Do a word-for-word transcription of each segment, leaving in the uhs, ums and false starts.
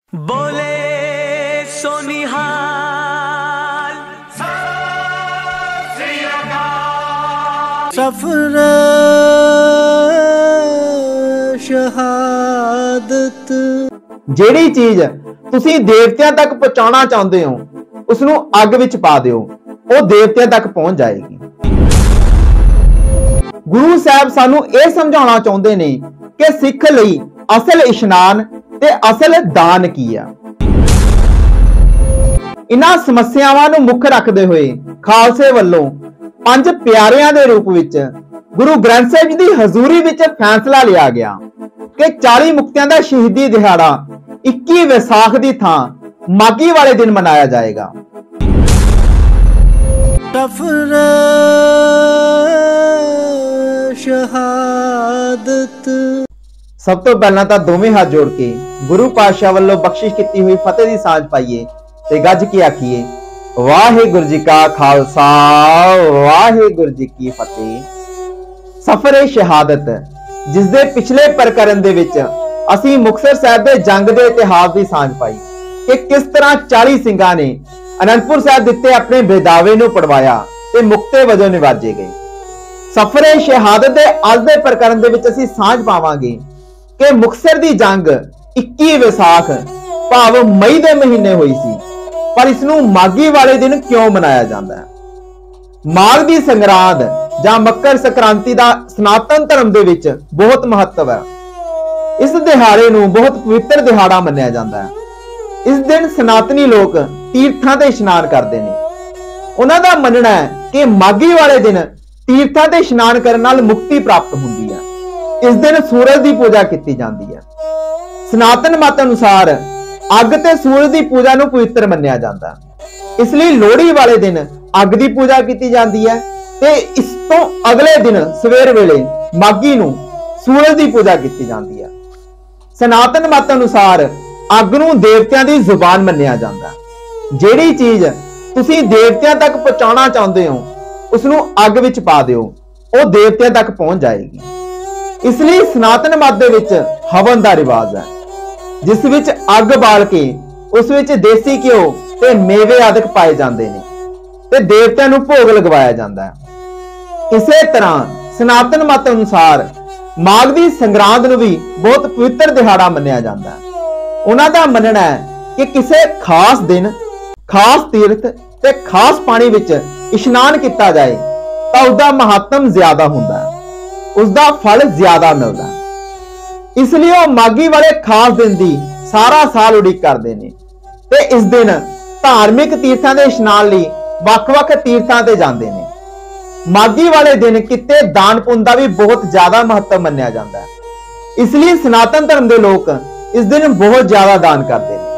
बोले सोनिहाल सफर शहादत। ਜਿਹੜੀ ਚੀਜ਼ ਤੁਸੀਂ ਦੇਵਤਿਆਂ ਤੱਕ ਪਹੁੰਚਾਉਣਾ ਚਾਹੁੰਦੇ ਹੋ ਉਸ ਨੂੰ ਅੱਗ ਵਿੱਚ ਪਾ ਦਿਓ, ਉਹ ਦੇਵਤਿਆਂ ਤੱਕ ਪਹੁੰਚ ਜਾਏਗੀ। ਗੁਰੂ ਸਾਹਿਬ ਸਾਨੂੰ ਇਹ ਸਮਝਾਉਣਾ ਚਾਹੁੰਦੇ ਨੇ ਕਿ ਸਿੱਖ ਲਈ ਅਸਲ ਇਸ਼ਨਾਨ ਤੇ ਅਸਲ ਦਾਨ ਕੀ ਆ। ਇਹਨਾਂ ਸਮੱਸਿਆਵਾਂ ਨੂੰ ਮੁੱਖ ਰੱਖਦੇ ਹੋਏ ਖਾਲਸੇ ਵੱਲੋਂ ਪੰਜ ਪਿਆਰਿਆਂ ਦੇ ਰੂਪ ਵਿੱਚ ਗੁਰੂ ਗ੍ਰੰਥ ਸਾਹਿਬ ਜੀ ਦੀ ਹਜ਼ੂਰੀ ਵਿੱਚ ਫੈਸਲਾ ਲਿਆ ਗਿਆ ਕਿ ਚਾਲੀ ਮੁਕਤਿਆਂ ਦਾ ਸ਼ਹੀਦੀ ਦਿਹਾੜਾ ਇੱਕੀ ਵਿਸਾਖ ਦੀ ਥਾਂ ਮਾਘੀ ਵਾਲੇ ਦਿਨ ਮਨਾਇਆ ਜਾਏਗਾ। सफर शहादत। ਸਭ ਤੋਂ ਪਹਿਲਾਂ ਤਾਂ ਦੋਵੇਂ ਹੱਥ ਜੋੜ ਕੇ ਗੁਰੂ ਪਾਤਸ਼ਾਹ ਵੱਲੋਂ ਬਖਸ਼ਿਸ਼ ਕੀਤੀ ਹੋਈ ਫਤਿਹ ਦੀ ਸਾਂਝ ਪਾਈਏ ਤੇ ਗੱਜ ਕੇ ਆਖੀਏ ਵਾਹਿਗੁਰੂ ਜੀ ਕਾ ਖਾਲਸਾ ਵਾਹਿਗੁਰੂ ਜੀ ਕੀ ਫਤਿਹ। ਸਫਰ ਸ਼ਹਾਦਤ, ਜਿਸ ਦੇ ਪਿਛਲੇ ਪ੍ਰਕਰਨ ਦੇ ਵਿੱਚ ਅਸੀਂ ਮੁਕਤਸਰ ਸਾਹਿਬ ਦੇ ਜੰਗ ਦੇ ਇਤਿਹਾਸ ਦੀ ਸਾਂਝ ਪਾਈ ਕਿ ਕਿਸ ਤਰ੍ਹਾਂ ਚਾਲੀ ਸਿੰਘਾਂ ਨੇ ਅਨੰਦਪੁਰ ਸਾਹਿਬ ਦਿੱਤੇ ਆਪਣੇ ਬੇਦਾਵੇ ਨੂੰ ਪੜਵਾਇਆ ਤੇ ਮੁਕਤੇ ਵਜੋਂ ਨਿਵਾਜੇ ਗਏ। ਸਫਰ ਸ਼ਹਾਦਤ ਦੇ ਅੱਜ ਦੇ ਪ੍ਰਕਰਨ ਦੇ ਵਿੱਚ ਅਸੀਂ ਸਾਂਝ ਪਾਵਾਂਗੇ ਕਿ ਮੁਕਤਸਰ ਦੀ ਜੰਗ ਇੱਕੀ ਵਿਸਾਖ ਭਾਵ ਮਈ ਦੇ ਮਹੀਨੇ ਹੋਈ ਸੀ, ਪਰ ਇਸ ਨੂੰ ਮਾਘੀ ਵਾਲੇ ਦਿਨ ਕਿਉਂ ਮਨਾਇਆ ਜਾਂਦਾ ਹੈ? ਮਾਘ ਦੀ ਸੰਗਰਾਂਦ ਜਾਂ ਮੱਕਰ ਸੰਕ੍ਰਾਂਤੀ ਦਾ ਸਨਾਤਨ ਧਰਮ ਦੇ ਵਿੱਚ ਬਹੁਤ ਮਹੱਤਵ ਹੈ। ਇਸ ਦਿਹਾੜੇ ਨੂੰ ਬਹੁਤ ਪਵਿੱਤਰ ਦਿਹਾੜਾ ਮੰਨਿਆ ਜਾਂਦਾ ਹੈ। ਇਸ ਦਿਨ ਸਨਾਤਨੀ ਲੋਕ ਤੀਰਥਾਂ ਤੇ ਇਸ਼ਨਾਨ ਕਰਦੇ ਨੇ। ਉਹਨਾਂ ਦਾ ਮੰਨਣਾ ਹੈ ਕਿ ਮਾਘੀ ਵਾਲੇ ਦਿਨ ਤੀਰਥਾਂ ਤੇ ਇਸ਼ਨਾਨ ਕਰਨ ਨਾਲ ਮੁਕਤੀ ਪ੍ਰਾਪਤ ਹੁੰਦੀ ਹੈ। ਇਸ ਦਿਨ ਸੂਰਜ ਦੀ ਪੂਜਾ ਕੀਤੀ ਜਾਂਦੀ ਹੈ। ਸਨਾਤਨ ਮਤ ਅਨੁਸਾਰ ਅੱਗ ਤੇ ਸੂਰਜ ਦੀ ਪੂਜਾ ਨੂੰ ਪਵਿੱਤਰ ਮੰਨਿਆ ਜਾਂਦਾ, ਇਸ ਲਈ ਲੋਹੜੀ ਵਾਲੇ ਦਿਨ ਅੱਗ ਦੀ ਪੂਜਾ ਕੀਤੀ ਜਾਂਦੀ ਹੈ ਤੇ ਇਸ ਤੋਂ ਅਗਲੇ ਦਿਨ ਸਵੇਰ ਵੇਲੇ ਮਾਘੀ ਨੂੰ ਸੂਰਜ ਦੀ ਪੂਜਾ ਕੀਤੀ ਜਾਂਦੀ ਹੈ। ਸਨਾਤਨ ਮਤ ਅਨੁਸਾਰ ਅੱਗ ਨੂੰ ਦੇਵਤਿਆਂ ਦੀ ਜ਼ੁਬਾਨ ਮੰਨਿਆ ਜਾਂਦਾ। ਜਿਹੜੀ ਚੀਜ਼ ਤੁਸੀਂ ਦੇਵਤਿਆਂ ਤੱਕ ਪਹੁੰਚਾਉਣਾ ਚਾਹੁੰਦੇ ਹੋ ਉਸ ਨੂੰ ਅੱਗ ਵਿੱਚ ਪਾ ਦਿਓ, ਉਹ ਦੇਵਤਿਆਂ ਤੱਕ ਪਹੁੰਚ ਜਾਏਗੀ। ਇਸ ਲਈ ਸਨਾਤਨ ਮਤ ਦੇ ਵਿੱਚ ਹਵਨ ਦਾ ਰਿਵਾਜ ਹੈ, ਜਿਸ ਵਿੱਚ ਅੱਗ ਬਾਲ ਕੇ ਉਸ ਵਿੱਚ ਦੇਸੀ ਘਿਓ ਤੇ ਮੇਵੇ ਆਦਿਕ ਪਾਏ ਜਾਂਦੇ ਨੇ ਤੇ ਦੇਵਤਿਆਂ ਨੂੰ ਭੋਗ ਲਗਵਾਇਆ ਜਾਂਦਾ ਹੈ। ਇਸੇ ਤਰ੍ਹਾਂ ਸਨਾਤਨ ਮਤ ਅਨੁਸਾਰ ਮਾਘ ਦੀ ਸੰਗਰਾਂਦ ਨੂੰ ਵੀ ਬਹੁਤ ਪਵਿੱਤਰ ਦਿਹਾੜਾ ਮੰਨਿਆ ਜਾਂਦਾ ਹੈ। ਉਹਨਾਂ ਦਾ ਮੰਨਣਾ ਹੈ ਕਿ ਕਿਸੇ ਖਾਸ ਦਿਨ, ਖਾਸ ਤੀਰਥ ਤੇ ਖਾਸ ਪਾਣੀ ਵਿੱਚ ਇਸ਼ਨਾਨ ਕੀਤਾ ਜਾਏ ਤਾਂ ਉਸਦਾ ਮਹੱਤਵ ਜ਼ਿਆਦਾ ਹੁੰਦਾ ਹੈ, ਉਸਦਾ ਫਲ ਜ਼ਿਆਦਾ ਮਿਲਦਾ ਹੈ। ਇਸ ਲਈ ਉਹ ਮਾਘੀ ਵਾਲੇ ਖਾਸ ਦਿਨ ਦੀ ਸਾਰਾ ਸਾਲ ਉਡੀਕ ਕਰਦੇ ਨੇ ਤੇ ਇਸ ਦਿਨ ਧਾਰਮਿਕ ਤੀਰਥਾਂ ਦੇ ਇਸ਼ਨਾਨ ਲਈ ਵੱਖ-ਵੱਖ ਤੀਰਥਾਂ ਤੇ ਜਾਂਦੇ ਨੇ। ਮਾਘੀ ਵਾਲੇ ਦਿਨ ਕਿਤੇ ਦਾਨ ਪੁੰਨ ਦਾ ਵੀ ਬਹੁਤ ਜ਼ਿਆਦਾ ਮਹੱਤਵ ਮੰਨਿਆ ਜਾਂਦਾ ਹੈ। ਇਸ ਲਈ ਸਨਾਤਨ ਧਰਮ ਦੇ ਲੋਕ ਇਸ ਦਿਨ ਬਹੁਤ ਜ਼ਿਆਦਾ ਦਾਨ ਕਰਦੇ ਨੇ।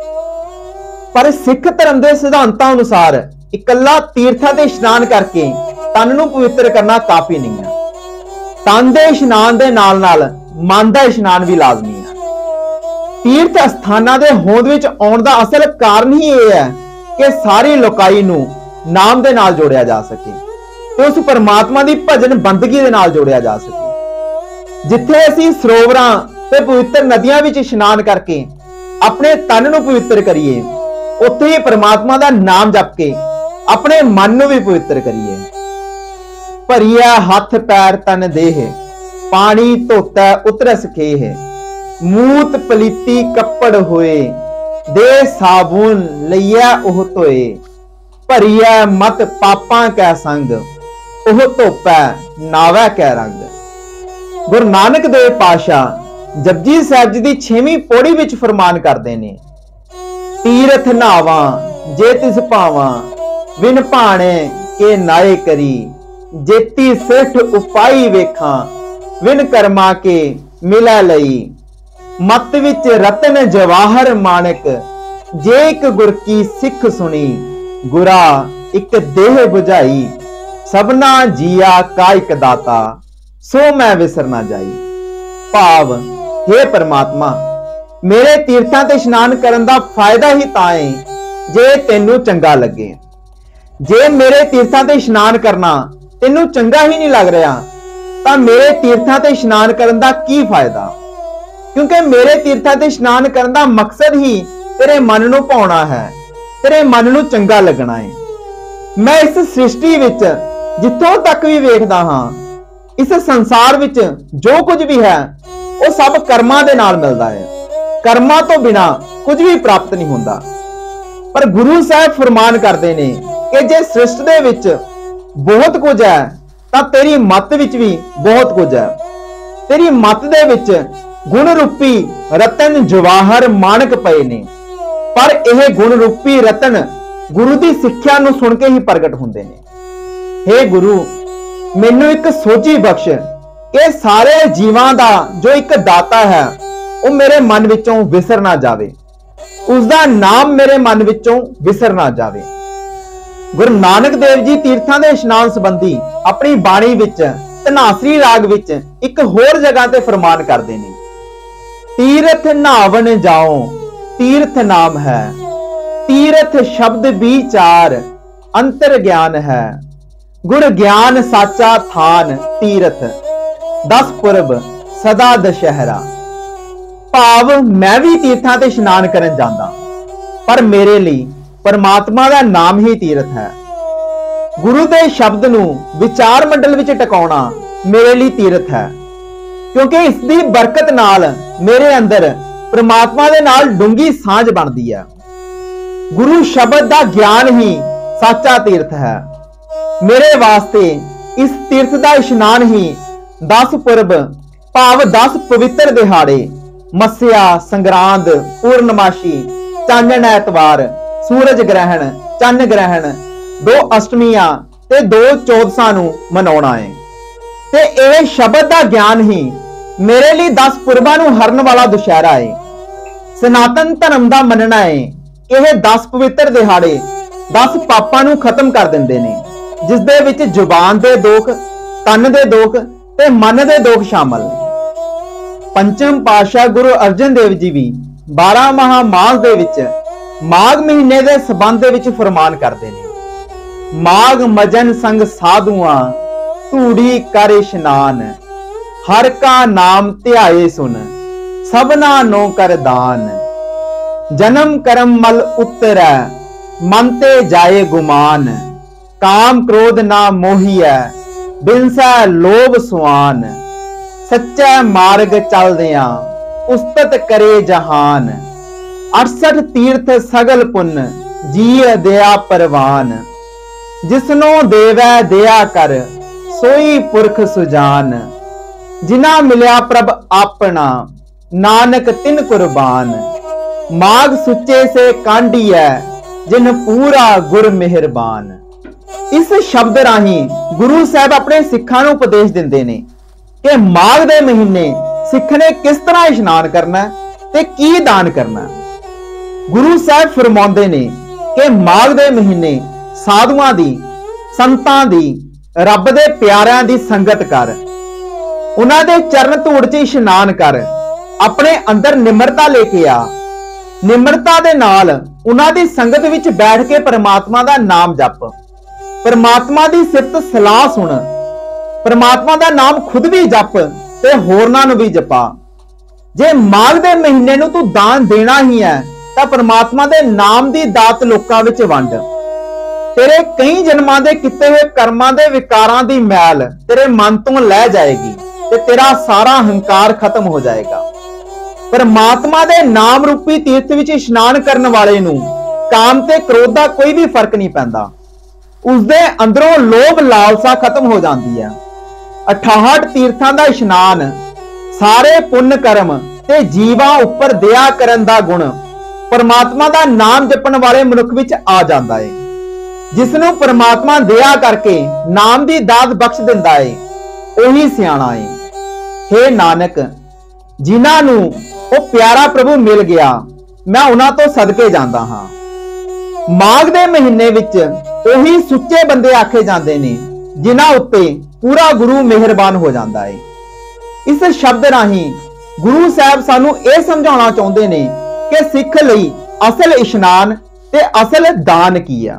ਪਰ ਸਿੱਖ ਧਰਮ ਦੇ ਸਿਧਾਂਤਾਂ ਅਨੁਸਾਰ ਇਕੱਲਾ ਤੀਰਥਾਂ ਤੇ ਇਸ਼ਨਾਨ ਕਰਕੇ ਤਨ ਨੂੰ ਪਵਿੱਤਰ ਕਰਨਾ ਕਾਫੀ ਨਹੀਂ ਹੈ। ਤਨ ਦੇ ਇਸ਼ਨਾਨ ਦੇ ਨਾਲ ਨਾਲ ਮਨ ਦਾ ਇਸ਼ਨਾਨ ਵੀ ਲਾਜ਼ਮੀ ਹੈ। ਤੀਰਥ ਅਸਥਾਨਾਂ ਦੇ ਹੋਂਦ ਵਿੱਚ ਆਉਣ ਦਾ ਅਸਲ ਕਾਰਨ ਹੀ ਇਹ ਹੈ ਕਿ ਸਾਰੀ ਲੋਕਾਈ ਨੂੰ ਨਾਮ ਦੇ ਨਾਲ ਜੋੜਿਆ ਜਾ ਸਕੇ ਤੇ ਉਸ ਪਰਮਾਤਮਾ ਦੀ ਭਜਨ ਬੰਦਗੀ ਦੇ ਨਾਲ ਜੋੜਿਆ ਜਾ ਸਕੇ। ਜਿੱਥੇ ਅਸੀਂ ਸਰੋਵਰਾਂ ਤੇ ਪਵਿੱਤਰ ਨਦੀਆਂ ਵਿੱਚ ਇਸ਼ਨਾਨ ਕਰਕੇ ਆਪਣੇ ਤਨ ਨੂੰ ਪਵਿੱਤਰ ਕਰੀਏ, ਉੱਥੇ ਹੀ ਪਰਮਾਤਮਾ ਦਾ ਨਾਮ ਜਪ ਕੇ ਆਪਣੇ ਮਨ ਨੂੰ ਵੀ ਪਵਿੱਤਰ ਕਰੀਏ। ਭਰੀਆ ਹੱਥ ਪੈਰ ਤਨ ਦੇਹ, ਪਾਣੀ ਧੋਤਾ ਉਤਰਸ ਖੇਹ, ਮੂਤ ਪਲੀਤੀ ਕੱਪੜ ਹੋਏ, ਦੇ ਸਾਬੂਨ ਲਈਆ ਉਹ ਧੋਏ, ਭਰੀਆ ਮਤ ਪਾਪਾਂ ਕੈ ਸੰਗ, ਉਹ ਧੋਪੈ ਨਾਵੈ ਕੈ ਰੰਗ। ਗੁਰੂ ਨਾਨਕ ਦੇਵ ਪਾਤਸ਼ਾਹ ਜਪਜੀ ਸਾਹਿਬ ਜੀ ਦੀ ਛੇਵੀਂ ਪੌੜੀ ਵਿੱਚ ਫਰਮਾਨ ਕਰਦੇ ਨੇ, ਤੀਰਥ ਨਾਵਾਂ ਜੇ ਤਿਸ ਭਾਵਾਂ, ਵਿਨ ਭਾਣੇ ਕੇ ਨਾਏ ਕਰੀ, ਜੇਤੀ ਸਿੱਠ ਉਪਾਈ ਵੇਖਾਂ, ਵਿਨ ਕਰਮਾ ਕੇ ਮਿਲੈ ਲਈ। ਮਤ ਵਿੱਚ ਰਤਨ ਜਵਾਹਰ ਮਾਣਕ, ਜੇ ਇੱਕ ਗੁਰ ਕੀ ਸਿੱਖ ਸੁਣੀ, ਗੁਰਾ ਇੱਕ ਦੇਹ 부ਝਾਈ, ਸਭਨਾ ਜੀਆ ਕਾ ਇੱਕ ਦਾਤਾ, ਸੋ ਮੈਂ ਵਿਸਰ ਨਾ ਜਾਈ। ਭਾਵ, हे परमात्मा, ਮੇਰੇ ਤੀਰਥਾਂ ਤੇ ਇਸ਼ਨਾਨ ਕਰਨ ਦਾ ਫਾਇਦਾ ਹੀ ਤਾਂ ਹੈ ਜੇ ਤੈਨੂੰ ਚੰਗਾ ਲੱਗੇ। ਜੇ ਮੇਰੇ ਤੀਰਥਾਂ ਤੇ ਇਸ਼ਨਾਨ ਕਰਨਾ ਤੈਨੂੰ ਚੰਗਾ ਹੀ ਨਹੀਂ ਲੱਗ ਰਿਹਾ ਤਾਂ ਮੇਰੇ ਤੀਰਥਾਂ ਤੇ ਇਸ਼ਨਾਨ ਕਰਨ ਦਾ ਕੀ ਫਾਇਦਾ? क्योंकि मेरे तीर्थां ते इशनान करन दा मकसद ही तेरे मन नूं भाउणा है, तेरे मन नूं चंगा लगना है। मैं इस सृष्टि विच जिथों तक भी वेखदा हां, इस संसार विच जो कुछ भी है वो सब कर्मां दे नाल मिलदा है। कर्मां तो बिना कुछ भी प्राप्त नहीं हुंदा। पर गुरु साहब फरमान करदे ने कि जे सृष्टि दे विच बहुत कुछ है तां तेरी मत विच भी बहुत कुछ है। तेरी मत दे विच गुण रूपी रतन जवाहर माणक पए ने, पर यह गुण रूपी रतन गुरु की सिੱਖਿਆ ਨੂੰ सुन के ही प्रगट ਹੁੰਦੇ ਨੇ। हे गुरु, ਮੈਨੂੰ एक सोची बख्श कि सारे जीवां दा जो एक दाता है वो मेरे मन विचों विसर ना जावे, उसका नाम मेरे मन विचों विसर ना जावे। गुरु नानक देव जी तीर्थां दे इशनान संबंधी अपनी बाणी विच धनासरी राग विच एक होर जगह ते फरमान करदे ने, तीर्थ नहावन जाओ तीर्थ नाम है, तीर्थ शब्द विचार अंतर ज्ञान है, गुण ज्ञान साचा थान तीर्थ, दस पुरब सदा दशहरा। भाव मैं भी तीर्थां ते इशनान करन जांदा, पर मेरे लिए परमात्मा दा नाम ही तीर्थ है। गुरु दे शब्द नूं विचार मंडल विच टकाउणा मेरे लिए तीर्थ है, क्योंकि इसकी बरकत नाल मेरे अंदर परमात्मा दे नाल डूंगी सांझ बनदी है। गुरु शब्द दा ज्ञान ही साचा तीर्थ है। मेरे वास्ते इस तीर्थ दा इशनान ही दस पुरब भाव दस पवित्र दिहाड़े मस्या, संग्रांद, पूर्णमाशी, चानण ऐतवार, सूरज ग्रहण, चंद ग्रहण, दो अष्टमियां ते दो चौदसां नूं मनाउणा है। ते इह शब्द दा ज्ञान ही मेरे लिए दस पुरबां नूं हरन वाला दुशहरा है। सनातन धर्म दा मनना है कि यह दस पवित्र दिहाड़े दस पापां नूं खत्म कर दिंदे ने, जिस दे विच जुबान दे दोख, तन दे दोख ते मन दे दोख शामिल ने। पंचम पातशाह गुरु अर्जन देव जी भी बारह महा मास दे विच माघ महीने दे संबंध दे विच फरमान करदे ने, माघ मजन संग साधुआं धूड़ी कर इशनान, हर का नाम ध्याए सुन सबना नो कर दान, जन्म कर्म मल उतरै मन ते जाए गुमान, काम क्रोध ना मोहिए बिनसै लोभ सुआन, सच्चे मार्ग चलदियां उस्तत करे जहान, अड़सठ तीर्थ सगल पुन जी दया परवान, जिसनो देवै दया कर सोई पुरख सुजान, जिना मिलिया प्रभ अपना नानक तिन कुर्बान, माघ सुच्चे से कांडी है जिन पूरा गुर मेहरबान। इस शब्द राही गुरु साहब अपने सिखां नूं उपदेश दिंदे ने कि माघ दे महीने सिख ने किस तरह इशनान करना ते की दान करना। गुरु साहब फरमाउंदे ने कि माघ दे महीने साधुआं दी, संतां दी, रब दे प्यारिਆਂ दी संगत कर, उन्हां दे चरण धूड़ च इशनान कर, अपने अंदर निमरता लेके आ, निमरता दे नाल उन्हां दी संगत विच बैठ के परमात्मा दा नाम जप, परमात्मा दी सिफत सलाह सुन, परमात्मा दा नाम खुद भी जप ते होरनां नूं भी जपा। जे माघ दे महीने नूं तू दान देना ही है तां परमात्मा दे नाम दी दात लोकां विच वंड। तेरे कई जन्मां दे किते हुए कर्मां दे विकारां दी मैल तेरे मन तो लै जाएगी ते तेरा सारा हंकार खत्म हो जाएगा। परमात्मा दे नाम रूपी तीर्थ विच इशनान करन वाले नूं काम ते क्रोध दा कोई भी फर्क नहीं पैंदा, उसदे अंदरों लोभ लालसा खत्म हो जाती है। अठाहठ तीर्थां दा इशनान सारे पुण्य कर्म ते जीवां उपर दया करन दा गुण परमात्मा दा नाम जपण वाले मनुख विच आ जांदा है। जिसनों परमात्मा दया करके नाम दी दात बख्श दिंदा है ओही सियाणा है। हे नानक, जिन्हां नूं ओ प्यारा प्रभु मिल गया मैं उन्हां तो सदके जांदा हां। माघ दे महीने विच ओही सुच्चे बंदे आखे जांदे ने जिन्हां उत्ते पूरा गुरु मेहरबान हो जांदा है। इस शब्द राही गुरु साहब सानू यह समझाउणा चाहुंदे ने कि सिख लई असल इशनान ते असल दान की आ।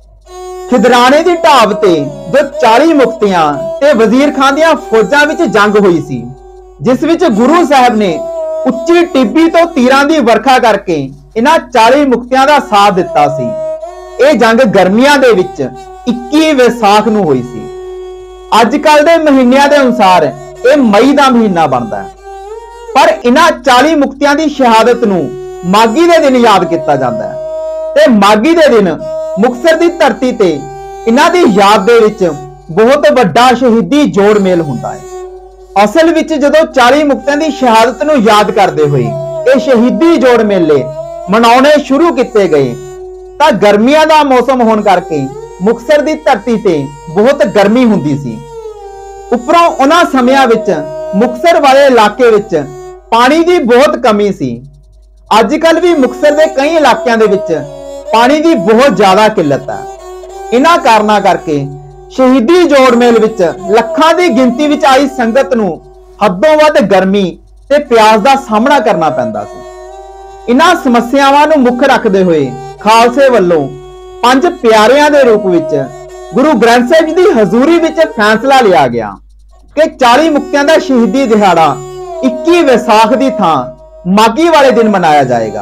खिदराने की ढाब ते जो चाली मुक्तियां ते वजीर खान दियां फौजां विच जंग हुई सी, जिस विच गुरु साहब ने ਉੱਚੀ ਟਿੱਬੀ ਤੋਂ ਤੀਰਾਂ ਦੀ ਵਰਖਾ ਕਰਕੇ ਇਹਨਾਂ ਚਾਲੀ ਮੁਕਤਿਆਂ ਦਾ ਸਾਥ ਦਿੱਤਾ ਸੀ। ਇਹ ਜੰਗ ਗਰਮੀਆਂ ਦੇ ਵਿੱਚ ਇੱਕੀ ਵਿਸਾਖ ਨੂੰ ਹੋਈ ਸੀ। ਅੱਜ ਕੱਲ ਦੇ ਮਹੀਨਿਆਂ ਦੇ ਅਨੁਸਾਰ ਇਹ ਮਈ ਦਾ ਮਹੀਨਾ ਬਣਦਾ ਹੈ, ਪਰ ਇਹਨਾਂ ਚਾਲੀ ਮੁਕਤਿਆਂ ਦੀ ਸ਼ਹਾਦਤ ਨੂੰ ਮਾਗੀ ਦੇ ਦਿਨ ਯਾਦ ਕੀਤਾ ਜਾਂਦਾ ਹੈ ਤੇ ਮਾਗੀ ਦੇ ਦਿਨ ਮੁਕਤਸਰ ਦੀ ਧਰਤੀ ਤੇ ਇਹਨਾਂ ਦੀ ਯਾਦ ਦੇ ਵਿੱਚ ਬਹੁਤ ਵੱਡਾ ਸ਼ਹੀਦੀ ਜੋੜ ਮੇਲ ਹੁੰਦਾ ਹੈ। ਅਸਲ ਵਿੱਚ ਜਦੋਂ ਚਾਲੀ ਮੁਕਤਿਆਂ ਦੀ ਸ਼ਹਾਦਤ ਨੂੰ ਯਾਦ ਕਰਦੇ ਹੋਏ ਇਹ ਸ਼ਹੀਦੀ ਜੋੜ ਮੇਲੇ ਮਨਾਉਣੇ ਸ਼ੁਰੂ ਕੀਤੇ ਗਏ ਤਾਂ ਗਰਮੀਆਂ ਦਾ ਮੌਸਮ ਹੋਣ ਕਰਕੇ ਮੁਕਤਸਰ ਦੀ ਧਰਤੀ ਤੇ ਬਹੁਤ ਗਰਮੀ ਹੁੰਦੀ ਸੀ। ਉੱਪਰੋਂ ਉਹਨਾਂ ਸਮਿਆਂ ਵਿੱਚ ਮੁਕਤਸਰ ਵਾਲੇ ਇਲਾਕੇ ਵਿੱਚ ਪਾਣੀ ਦੀ ਬਹੁਤ ਕਮੀ ਸੀ। ਅੱਜ ਕੱਲ ਵੀ ਮੁਕਤਸਰ ਦੇ ਕਈ ਇਲਾਕਿਆਂ ਦੇ ਵਿੱਚ ਪਾਣੀ ਦੀ ਬਹੁਤ ਜ਼ਿਆਦਾ ਕਿੱਲਤ ਹੈ। ਇਹਨਾਂ ਕਾਰਨਾਂ ਕਰਕੇ ਸ਼ਹੀਦੀ ਜੋੜ ਮੇਲ ਵਿੱਚ ਲੱਖਾਂ ਦੀ ਗਿਣਤੀ ਵਿੱਚ ਆਈ ਸੰਗਤ ਨੂੰ ਹੱਦੋਂ ਵੱਧ ਗਰਮੀ ਤੇ ਪਿਆਸ ਦਾ ਸਾਹਮਣਾ ਕਰਨਾ ਪੈਂਦਾ ਸੀ। ਇਹਨਾਂ ਸਮੱਸਿਆਵਾਂ ਨੂੰ ਮੁੱਖ ਰੱਖਦੇ ਹੋਏ ਖਾਲਸੇ ਵੱਲੋਂ ਪੰਜ ਪਿਆਰਿਆਂ ਦੇ ਰੂਪ ਵਿੱਚ ਗੁਰੂ ਗ੍ਰੰਥ ਸਾਹਿਬ ਜੀ ਦੀ ਹਜ਼ੂਰੀ ਵਿੱਚ ਫੈਸਲਾ ਲਿਆ ਗਿਆ ਕਿ ਚਾਲੀ ਮੁਕਤਿਆਂ ਦਾ ਸ਼ਹੀਦੀ ਦਿਹਾੜਾ ਇੱਕੀ ਵਿਸਾਖ ਦੀ ਥਾਂ ਮਾਗੀ ਵਾਲੇ ਦਿਨ ਮਨਾਇਆ ਜਾਏਗਾ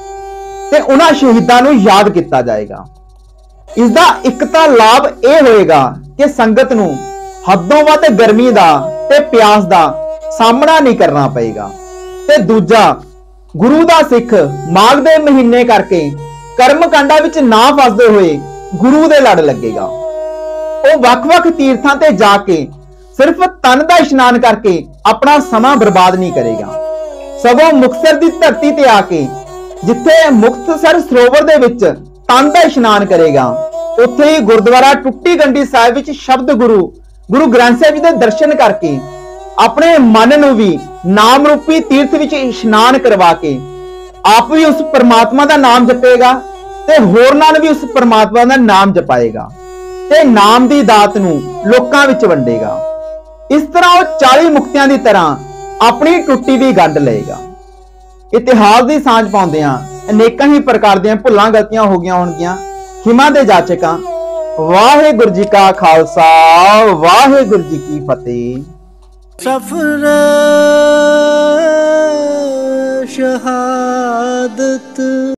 ਤੇ ਉਹਨਾਂ ਸ਼ਹੀਦਾਂ ਨੂੰ ਯਾਦ ਕੀਤਾ ਜਾਏਗਾ। ਇਸ ਦਾ ਇੱਕ ਤਾਂ ਲਾਭ ਇਹ ਹੋਏਗਾ ਕਿ ਸੰਗਤ ਨੂੰ ਹੱਦੋਂ ਵੱਧ ਗਰਮੀ ਦਾ ਤੇ ਪਿਆਸ ਦਾ ਸਾਹਮਣਾ ਨਹੀਂ ਕਰਨਾ ਪਏਗਾ ਤੇ ਦੂਜਾ ਗੁਰੂ ਦਾ ਸਿੱਖ ਮਾਘ ਦੇ ਮਹੀਨੇ ਕਰਕੇ ਕਰਮ ਕਾਂਡਾਂ ਵਿੱਚ ਨਾ ਫਸਦੇ ਹੋਏ ਗੁਰੂ ਦੇ ਲੜ ਲੱਗੇਗਾ। ਉਹ ਵੱਖ-ਵੱਖ ਤੀਰਥਾਂ ਤੇ ਜਾ ਕੇ ਸਿਰਫ ਤਨ ਦਾ ਇਸ਼ਨਾਨ ਕਰਕੇ ਆਪਣਾ ਸਮਾਂ ਬਰਬਾਦ ਨਹੀਂ ਕਰੇਗਾ, ਸਗੋਂ ਮੁਕਤਸਰ ਦੀ ਧਰਤੀ ਤੇ ਆ ਕੇ ਜਿੱਥੇ ਮੁਕਤਸਰ ਸਰੋਵਰ ਦੇ ਵਿੱਚ ਤਨ ਦਾ ਇਸ਼ਨਾਨ ਕਰੇਗਾ ਉੱਥੇ ਹੀ ਗੁਰਦੁਆਰਾ ਟੁੱਟੀ ਗੰਢੀ ਸਾਹਿਬ ਵਿੱਚ ਸ਼ਬਦ ਗੁਰੂ ਗੁਰੂ ਗ੍ਰੰਥ ਸਾਹਿਬ ਜੀ ਦੇ ਦਰਸ਼ਨ ਕਰਕੇ ਆਪਣੇ ਮਨ ਨੂੰ ਵੀ ਨਾਮ ਰੂਪੀ ਤੀਰਥ ਵਿੱਚ ਇਸ਼ਨਾਨ ਕਰਵਾ ਕੇ ਆਪ ਵੀ ਉਸ ਪਰਮਾਤਮਾ ਦਾ ਨਾਮ ਜਪੇਗਾ ਤੇ ਹੋਰਨਾਂ ਨੂੰ ਵੀ ਉਸ ਪਰਮਾਤਮਾ ਦਾ ਨਾਮ ਜਪਾਏਗਾ ਤੇ ਨਾਮ ਦੀ ਦਾਤ ਨੂੰ ਲੋਕਾਂ ਵਿੱਚ ਵੰਡੇਗਾ। ਇਸ ਤਰ੍ਹਾਂ ਉਹ ਚਾਲੀ ਮੁਕਤਿਆਂ ਦੀ ਤਰ੍ਹਾਂ ਆਪਣੀ ਟੁੱਟੀ ਵੀ ਗੰਢ ਲਏਗਾ। ਇਤਿਹਾਸ ਦੀ ਸਾਂਝ ਪਾਉਂਦਿਆਂ ਅਨੇਕਾਂ ਹੀ ਪ੍ਰਕਾਰ ਦੀਆਂ ਭੁੱਲਾਂ ਗਲਤੀਆਂ ਹੋ ਗਈਆਂ ਹੋਣਗੀਆਂ, ਖਿਮਾ ਦੇ ਜਾਚਕਾਂ। ਵਾਹਿਗੁਰੂ ਜੀ ਕਾ ਖਾਲਸਾ, ਵਾਹਿਗੁਰੂ ਜੀ ਕੀ ਫਤਿਹ। सफर शहादत